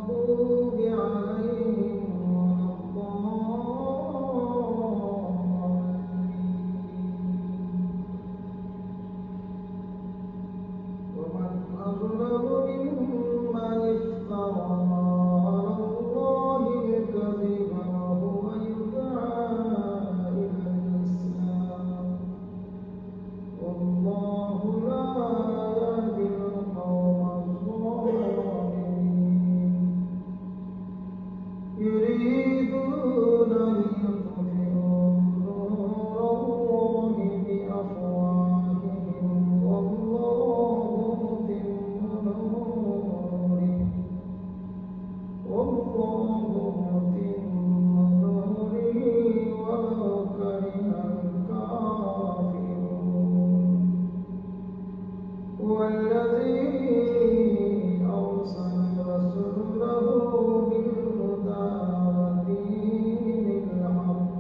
المغضوب عليهم ولا الضالين ومن أظلم ممن افترى على الله الكذب وهو يدعى إلى الإسلام والله لا يهدي القوم الظالمين يريدون ليطفئوا نور الله بأفواههم والله متم نوره ولو كره الكافرون هو الذي أرسل رسوله بالهدى ودين الحق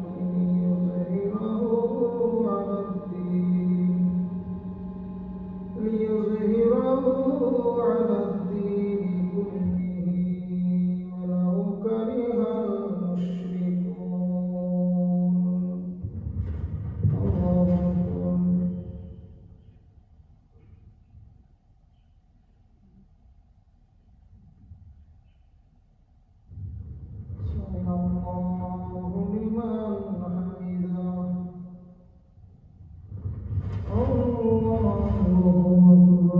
ليظهره على الدين كله ولو كره المشركون الله أكبر سمع الله لمن حمده الله أكبر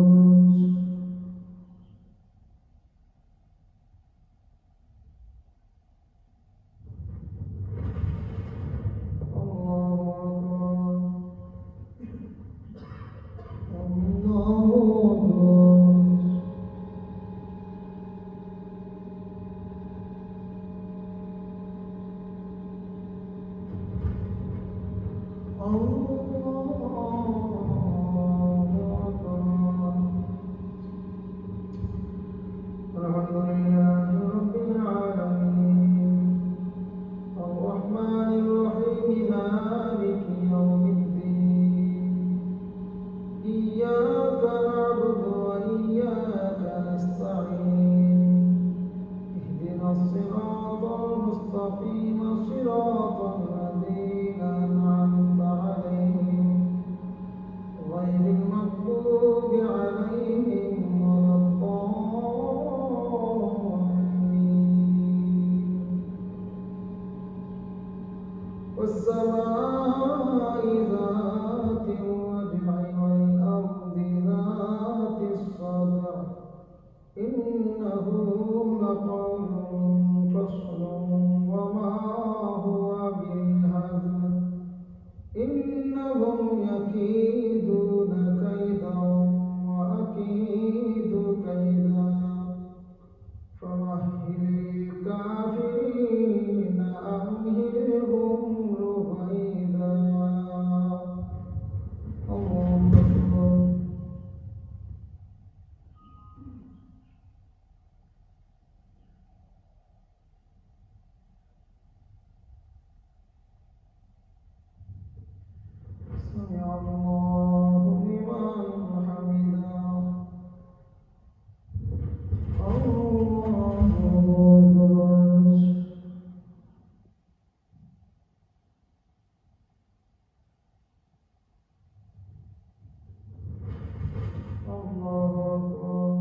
الحمد لله رب العالمين الرحمن الرحيم مالك يوم الدين إياك نعبد وإياك نستعين اهدنا الصراط المستقيم صراط الذين أنعمت عليهم غير المغضوب عليهم ولا الضالين والسماء ذات الرجع والأرض ذات الصدع إنه لقول فصل وما هو بالهزل إنهم يكيدون كيدا وأكيد كيدا فمهل الكافرين أمهلهم رويدا الله أكبر سمع الله لمن حمده الله أكبر الله أكبر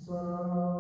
الصلاة